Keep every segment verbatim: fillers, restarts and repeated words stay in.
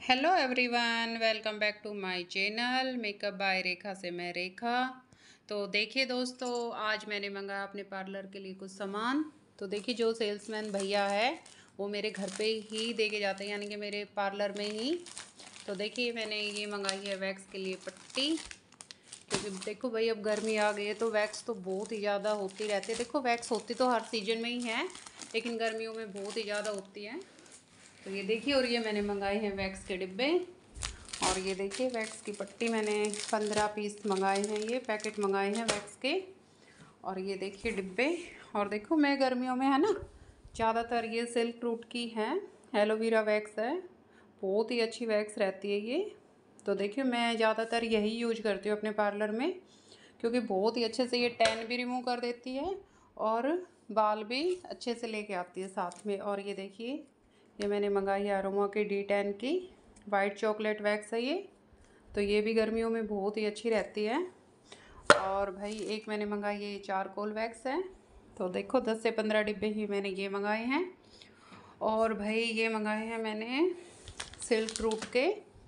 Hello everyone, welcome back to my channel makeup by Rekha से मैं रेखा। तो देखिए दोस्तों, आज मैंने मंगाया अपने पार्लर के लिए कुछ सामान। तो देखिए, जो सेल्समैन भैया है वो मेरे घर पे ही दे के जाते हैं, यानी कि मेरे पार्लर में ही। तो देखिए, मैंने ये मंगाई है वैक्स के लिए पट्टी, क्योंकि देखो भाई अब गर्मी आ गई है तो वैक्स तो बहुत ही ज़्यादा होती रहती है। देखो वैक्स होती तो हर सीजन में ही है, लेकिन गर्मियों में बहुत ही ज़्यादा होती है। तो ये देखिए, और ये मैंने मंगाए हैं वैक्स के डिब्बे। और ये देखिए, वैक्स की पट्टी मैंने पंद्रह पीस मंगाए हैं, ये पैकेट मंगाए हैं वैक्स के। और ये देखिए डिब्बे। और देखो, मैं गर्मियों में है ना, ज़्यादातर ये सिल्क रूट की है, एलोवेरा वैक्स है, बहुत ही अच्छी वैक्स रहती है ये। तो देखिए, मैं ज़्यादातर यही यूज करती हूँ अपने पार्लर में, क्योंकि बहुत ही अच्छे से ये टैन भी रिमूव कर देती है और बाल भी अच्छे से लेके आती है साथ में। और ये देखिए, ये मैंने मंगाई है अरोमा की डी टेन की वाइट चॉकलेट वैक्स है ये। तो ये भी गर्मियों में बहुत ही अच्छी रहती है। और भाई एक मैंने मंगाई है ये चारकोल वैक्स है। तो देखो, दस से पंद्रह डिब्बे ही मैंने ये मंगाए हैं। और भाई ये मंगाए हैं मैंने सिल्क रूट के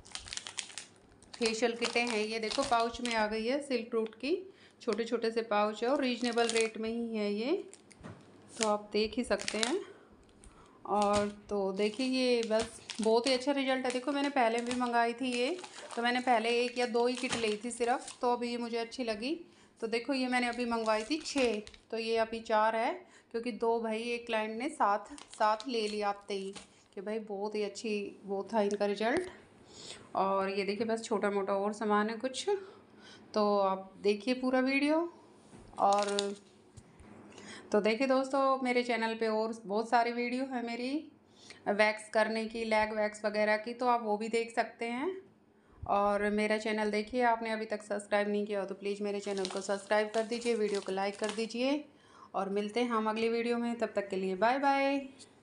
फेशियल किटें हैं। ये देखो, पाउच में आ गई है सिल्क रूट की, छोटे छोटे से पाउच है और रीजनेबल रेट में ही है ये, तो आप देख ही सकते हैं। और तो देखिए, ये बस बहुत ही अच्छा रिजल्ट है। देखो, मैंने पहले भी मंगाई थी ये, तो मैंने पहले एक या दो ही किट ली थी सिर्फ, तो अभी ये मुझे अच्छी लगी। तो देखो, ये मैंने अभी मंगवाई थी छः, तो ये अभी चार है, क्योंकि दो भाई एक क्लाइंट ने साथ साथ ले लिया आते ही, कि भाई बहुत ही अच्छी वो था इनका रिजल्ट। और ये देखिए, बस छोटा मोटा और सामान है कुछ, तो आप देखिए पूरा वीडियो। और तो देखिए दोस्तों, मेरे चैनल पे और बहुत सारी वीडियो है मेरी वैक्स करने की, लैग वैक्स वगैरह की, तो आप वो भी देख सकते हैं। और मेरा चैनल देखिए, आपने अभी तक सब्सक्राइब नहीं किया हो तो प्लीज़ मेरे चैनल को सब्सक्राइब कर दीजिए, वीडियो को लाइक कर दीजिए। और मिलते हैं हम अगली वीडियो में, तब तक के लिए बाय बाय।